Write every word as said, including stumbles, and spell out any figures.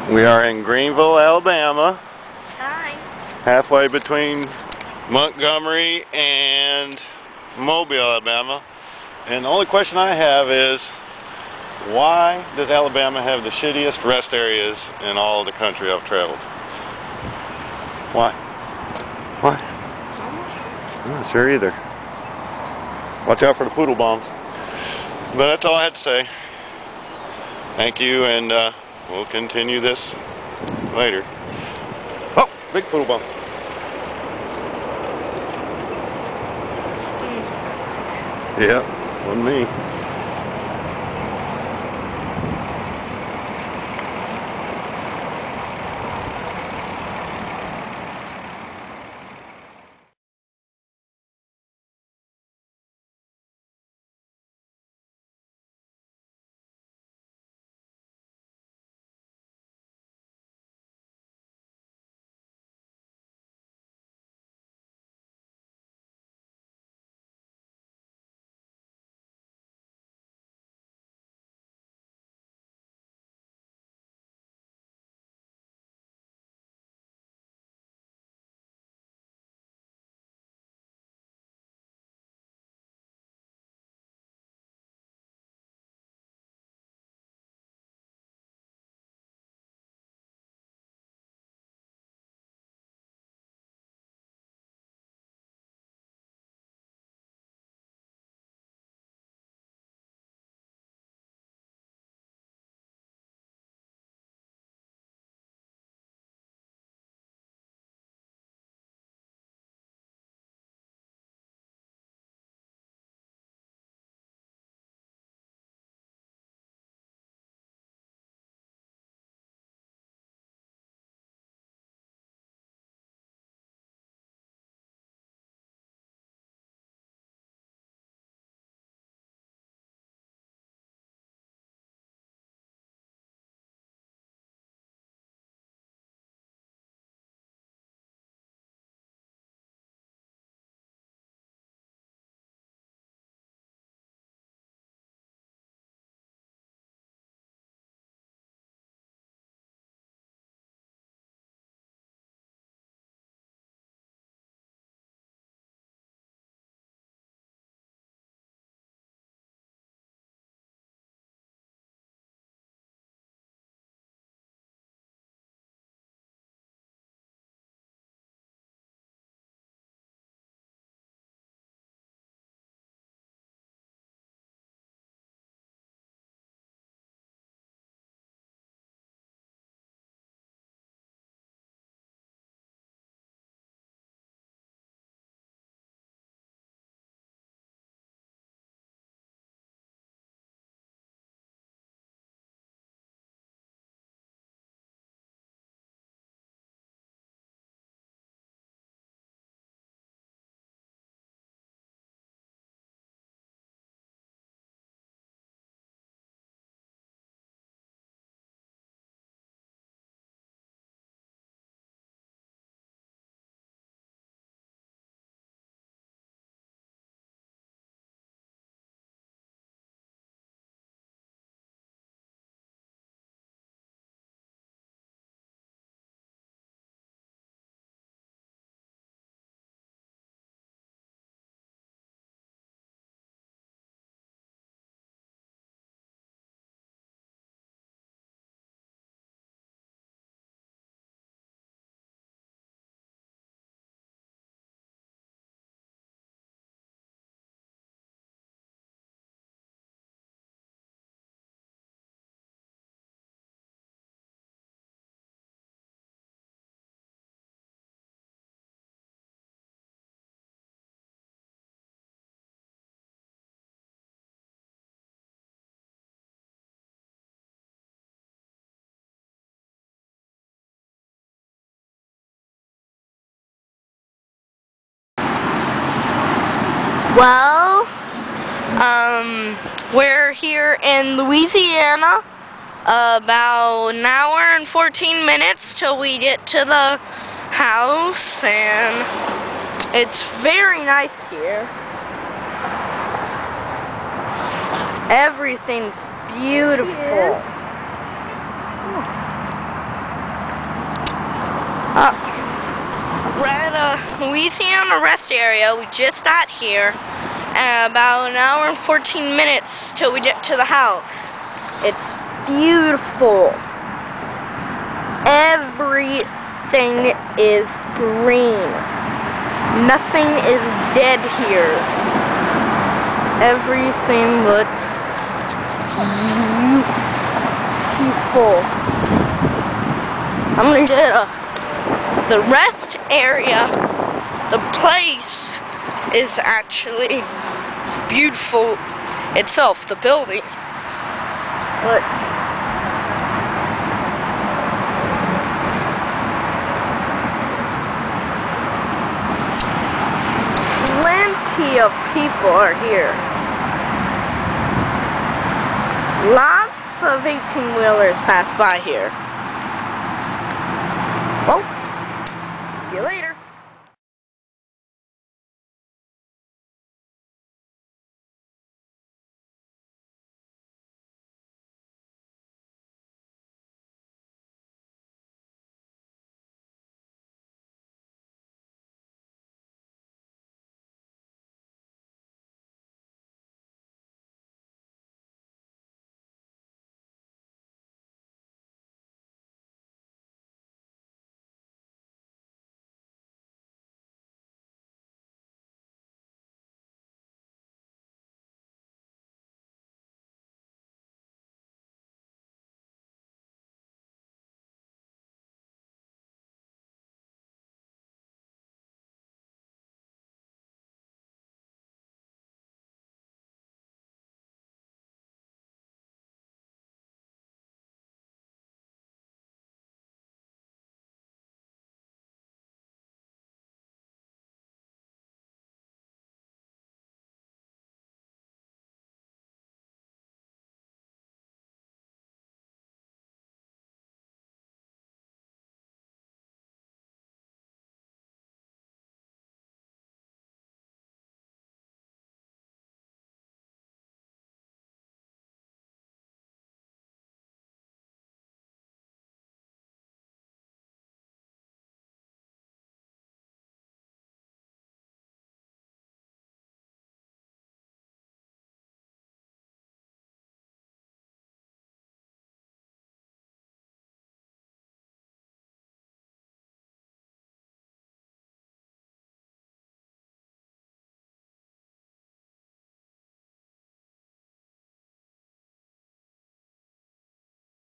We are in Greenville, Alabama. Hi. Halfway between Montgomery and Mobile, Alabama. And the only question I have is, why does Alabama have the shittiest rest areas in all of the country I've traveled? Why? Why? I'm not sure either. Watch out for the poodle bombs. But that's all I had to say. Thank you, and uh, we'll continue this later. Oh, big poodle bomb. Yeah, wasn't me. Well, um, we're here in Louisiana, uh, about an hour and fourteen minutes till we get to the house, and it's very nice here. Everything's beautiful. Uh, we're at a Louisiana rest area. We just got here. Uh, about an hour and fourteen minutes till we get to the house. It's beautiful. Everything is green. Nothing is dead here. Everything looks beautiful. I'm gonna get a, the rest area. The place is actually beautiful itself, the building. But plenty of people are here. Lots of eighteen wheelers pass by here. Well,